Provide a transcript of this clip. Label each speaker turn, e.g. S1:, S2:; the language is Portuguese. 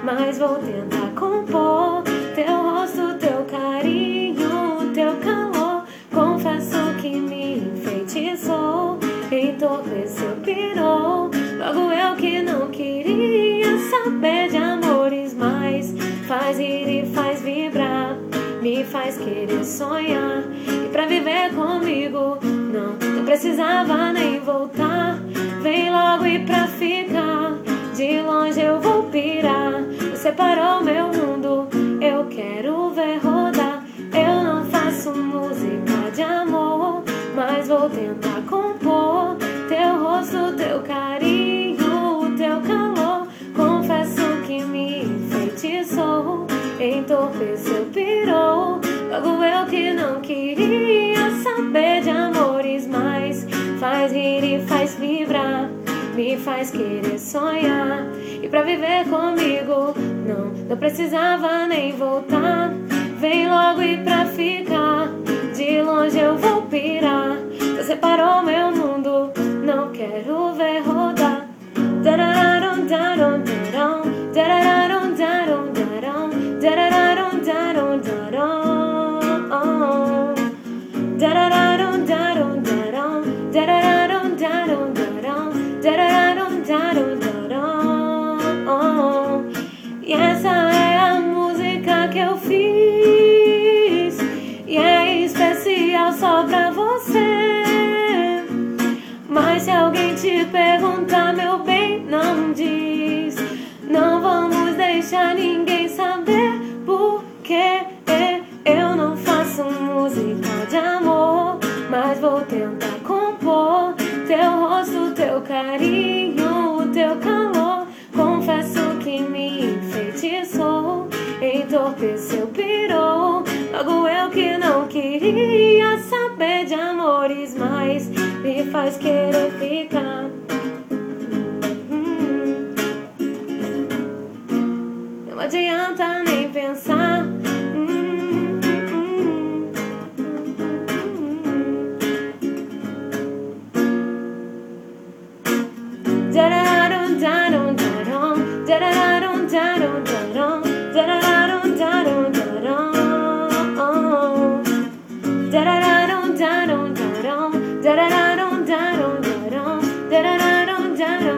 S1: mas vou tentar compor teu rosto, teu carinho, teu calor. Confesso que me enfeitiçou, entorpeceu, pirou. Logo eu que não queria saber de amores, mas faz rir e faz vibrar, me faz querer sonhar. E pra viver comigo não precisava nem voltar. Vem logo e pra ficar, de longe eu vou pirar. Você parou meu mundo, eu quero ver rodar. Eu não faço música de amor, mas vou tentar compor teu rosto, teu carinho, teu calor. Confesso que me enfeitiçou, entorpeceu, pirou. Logo eu que não queria saber de amores, mas faz rir e faz vibrar, me faz querer sonhar. E pra viver comigo não precisava nem voltar. Vem logo e pra ficar, de longe eu vou pirar. Você parou meu mundo, não quero ver rodar. Darararum, darum, darum, darararum, darum, darum, darararum, darum, darum. Darararum, darum, darum, darararum, darum, darum, darararum, darum, darum. E essa é a música que eu fiz, e é especial só pra você. Mas se alguém te perguntar, meu bem, não diz. Não vamos deixar ninguém saber, porque eu não faço música de amor, mas vou tentar compor teu rosto, teu carinho, teu calor. Confesso que me enfeitiçou, entorpeceu, pirou. Logo eu que não queria saber de amores, mas me faz querer ficar. Não adianta nem pensar. Darararum, darum, darum, darararum, darum, darum, darararum, darum, darum. Darararum, darum, darum, darararum, darum, darum, darararum, darum.